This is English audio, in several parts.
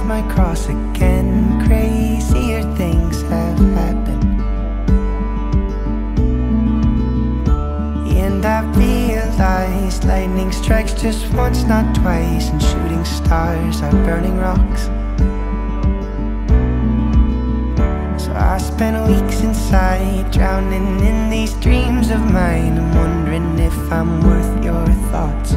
my cross again. Crazier things have happened, and I realized lightning strikes just once, not twice, and shooting stars are burning rocks. So I spent weeks inside, drowning in these dreams of mine. I'm wondering if I'm worth your thoughts.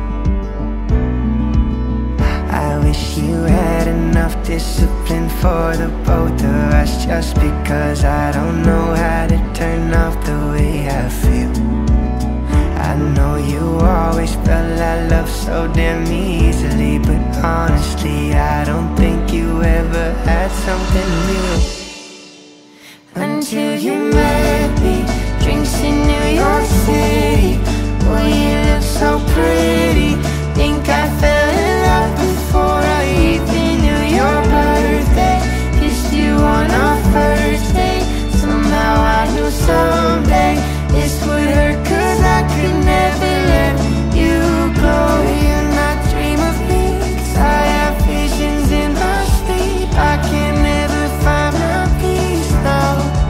I wish you had enough discipline for the both of us, just because I don't know how to turn off the way I feel. I know you always felt our love so damn easily, but honestly, I don't think you ever had something real. Until you met me, drinks in New York City. Boy, you look so pretty. Think I fell in love before I even knew your birthday. Kissed you on our first date. Somehow I knew someday this would hurt, 'cause I could never let you go. You're not dream of me, 'cause I have visions in my sleep. I can never find my peace now.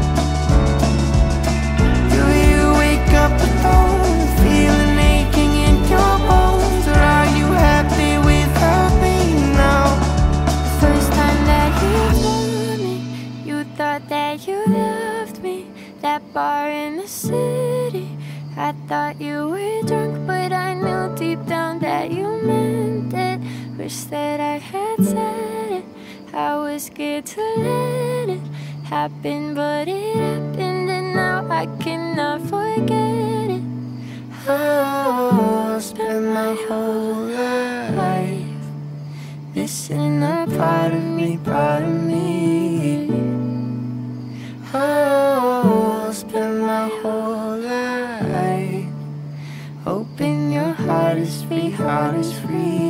Do you wake up alone, feeling aching in your bones, or are you happy without me now? First time that you told me you thought that you loved me, that bar in the city, I thought you were drunk, but I knew deep down that you meant it. Wish that I had said it, I was scared to let it happen, but it happened, and now I cannot forget it. Oh, I'll spend my whole life missing a part of me, part of me. Oh, I'll spend my whole life hoping your heart is free, heart is free.